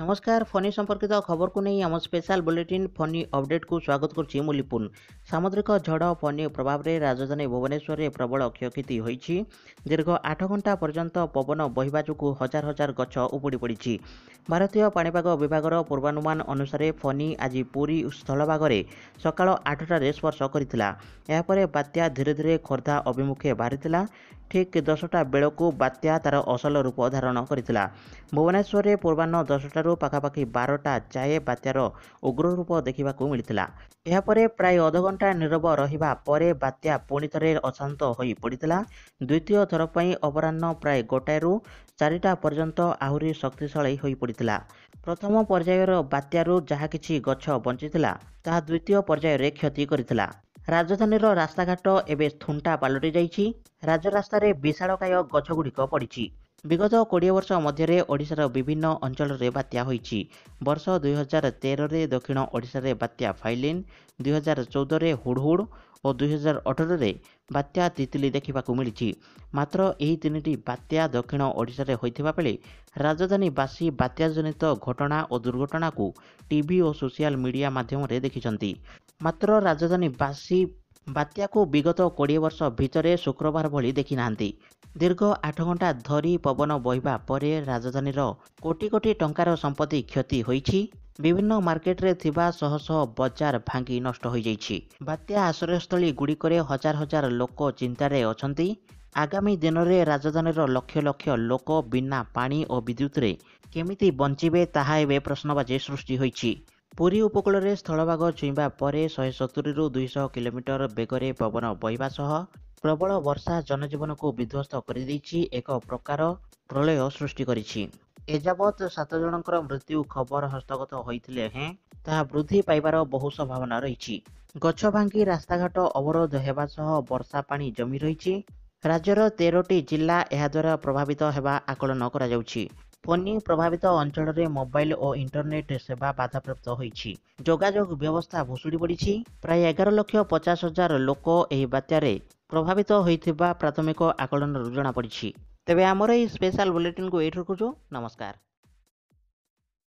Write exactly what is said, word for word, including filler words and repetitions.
नमस्कार फनी संपर्कित खबर को नहीं आम स्पेशल बुलेटिन फनी अपडेट को स्वागत करुच्ची मु लिपुन। सामुद्रिक झड़ फनी प्रभाव में राजधानी भुवनेश्वर में प्रबल क्षयक्षति होईछि। दीर्घ आठ घंटा पर्यंत पवन बहिबा जोगु हजार हजार गछ उपुड़ी पड़ी। भारतीय पाणीपाग विभागर पूर्वानुमान अनुसार फनी आज पुरी स्थलभाग में सकाळ आठटार स्पर्श करथिला। यापर बात्या धीरे धीरे खोर्धा अभिमुखे बाहरी ठीक दसटा बेलू बात्या तार असल रूप धारण करथिला। भुवनेश्वर में पूर्वाह्न दसटारू पाखापाखि बारटा जाए बात्यार उग्र रूप देखा मिलता। यापर प्राय अधघंटा नीरव रहिबा परे बात्या पुणी थे अशांत हो पड़ा। द्वितीय थर पर अपराह्न प्राय गोटाएरू चारिटा पर्यंत आहुरी शक्तिशाली हो पड़ा। प्रथम पर्यायर बात्यारू जहा किछि गछ बंचीथिला ताहा द्वितीय पर्यायर क्षति करथिला। राजधानीर रास्ताघाट एवं थुंटा पलटि जाइछि। राजरास्तार विशालकाय गछगुड़िक पड़ी। विगत कोड़े वर्ष मध्य ओडिशार विभिन्न अंचल में बात्या होईछि। वर्ष दुई हजार तेरह दक्षिण ओडिशार बात्या फाइलिन, दुई हजार चौदह हुड़हुड़ और दुई हजार अठर बात्या तितली देखा मिली। मात्र यही तीन बात्या दक्षिण ओडिशार होइथिबा बेले राजधानीवासी बात्याजनित घटना और दुर्घटना को टीवी और सोशल मीडिया माध्यम देखिछंती। मात्र राजधानीवासी बात्या को विगत कोड़े वर्ष भितर शुक्रवार भली देखि नाहांती। दीर्घ आठ घंटा धरी पवन बहिबा परे राजधानीर कोटी कोटी टंकार संपत्ति क्षति होईछि। विभिन्न मार्केट रे थिबा शह शह बजार भांगी नष्ट हो जाइछि। बात्या आश्रयस्थली गुड़िकरे हजार हजार लोक चिंतारे अछंती। आगामी दिन में राजधानीर लक्ष लक्ष लोक बिना पानी और विद्युत रे केमिति बंचिबे ताहा एबे प्रश्नबाजी सृष्टि होईछि। पुरी उपकूल में स्थलभाग छुईबा परे शहे सतुरी रु दुईश किलोमीटर बेगरे पवन बहिबा सह प्रबल वर्षा जनजीवन को विध्वस्त कर एक प्रकार प्रलय सृष्टि करिछि। एजावत सात जनकर मृत्यु खबर हस्तगत होइथिले हैं ताहा वृद्धि पाइबार बहु संभावना रही। गछ भांगी रास्ताघाट अवरोध हेबा सह वर्षा पानी जमी रही। राज्यर तेरह जिला एहा द्वारा प्रभावित हेबा आकलन करा जाउछि। फनी प्रभावित अंचल में मोबाइल और इंटरनेट सेवा बाधाप्राप्त होईछि। जोगाजोग व्यवस्था भुशुड़ी पड़ी। प्राय एगार लक्ष पचास हजार लोक एही बात्यारे प्रभावित होइथिबा प्राथमिक आकलन जना पड़ी। तेबे आमर एही स्पेशल बुलेटिन को एठ रखुछु। नमस्कार।